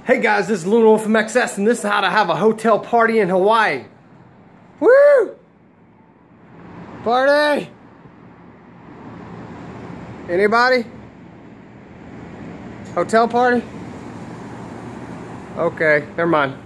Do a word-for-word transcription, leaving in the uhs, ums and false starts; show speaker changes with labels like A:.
A: Hey guys, this is Luna Wolf from X S, and this is how to have a hotel party in Hawaii. Woo! Party! Anybody? Hotel party? Okay, never mind.